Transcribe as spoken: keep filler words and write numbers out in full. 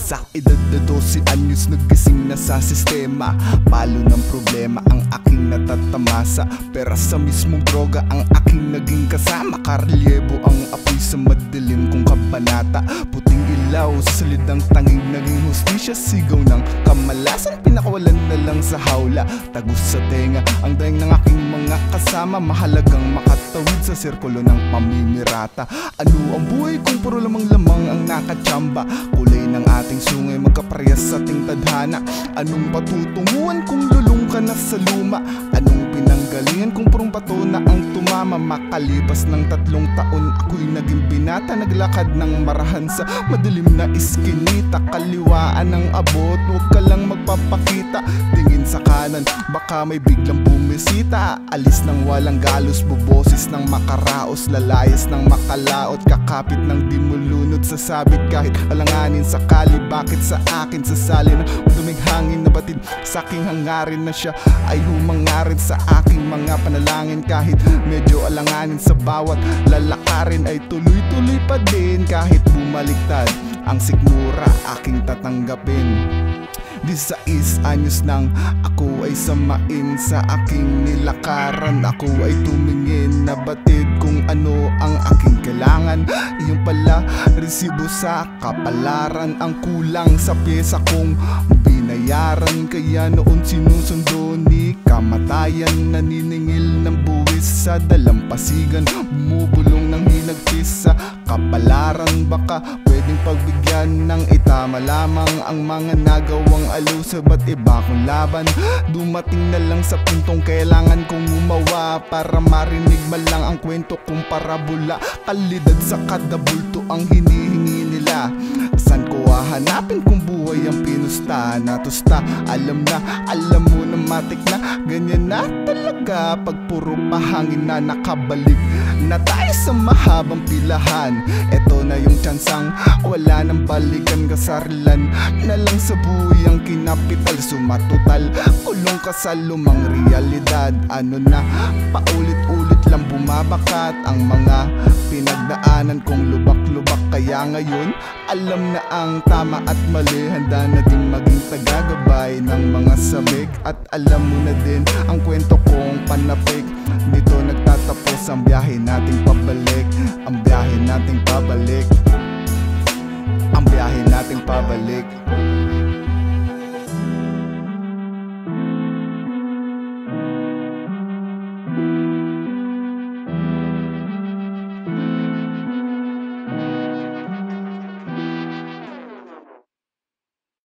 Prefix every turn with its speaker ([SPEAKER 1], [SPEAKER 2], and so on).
[SPEAKER 1] Sa edad na dose anyos nagising na sa sistema. Palo ng problema ang aking natatamasa. Pera sa mismong droga ang aking naging kasama. Karelyebo ang apoy sa madilim kong kabanata. Puting ilaw sa salidang tanging naging hustisya. Sigaw ng kamalasan pinakawalan na lang sa hawla. Tagus sa tenga ang daing ng aking mga kasama. Mahalagang makatawid sa sirkulo ng pamimirata. Ano ang buhay kung puro lamang-lamang ang nakatsamba? Kulay ng ating sungay magkaparehas sa ating tadhana. Anong patutunguhan kung lulong ka na sa luma? Anong pinanggalingan kung purong bato na ang tumama? Makalipas ng tatlong taon ako'y naging binata. Naglakad ng marahan sa madilim na iskinita. Kaliwaan ng abot, huwag ka lang magpapakita. Tingin sa kanan, baka may biglang bumisita. Alis ng walang galos, buboses ng makaraos. Lalayas ng makalaot, kakapit ng di mo lunod sa sabit. Kahit alanganin sakali, bakit sa akin sasali na duming hangin na batid sa aking hangarin na siya ay humangarin sa aking mga panalangin. Kahit medyo alanganin sa bawat lalakarin ay tuloy-tuloy pa din. Kahit bumaliktad ang sikmura aking tatanggapin. Disais anyos nang ako ay samain sa aking nilakaran. Ako ay tumingin na batid kung ano ang aking kailangan. Iyon pala, resibo sa kapalaran. Ang kulang sa pyesa kong binayaran. Kaya noon sinusundo ni kamatayan. Naniningil ng buwis sa dalampasigan. Bumubulong ng hinagpis sa kapalaran. Baka pwedeng pagbigyan ng itama lamang ang mga nagawang aliw sa ba't iba kong laban. Dumating na lang sa puntong kailangan kong umawa para marinig man lang ang kwento kong parabola. Kalidad sa kada bulto ang hinihingi nila. Saan ko hahanapin kung buhay ang pinusta? Natusta, alam na, alam mo na matik na. Ganyan na talaga pag puro pahangin na nakabalik na tayo sa mahabang pilahan. Eto na yung tsansang wala nang balikan. Kasarilan na lang sa buhay ang kinapital. Sumatotal, kulong ka sa lumang realidad. Ano na, paulit-ulit lang bumabakat ang mga pinagdaanan kong lubak-lubak. Kaya ngayon, alam na ang tama at mali. Handa na din maging tagagabay ng mga sabik. At alam mo na din ang kwento kong panapik. Dito nagtatapos ang biyahe nating pabalik. Ang biyahe nating pabalik. Ang biyahe nating pabalik.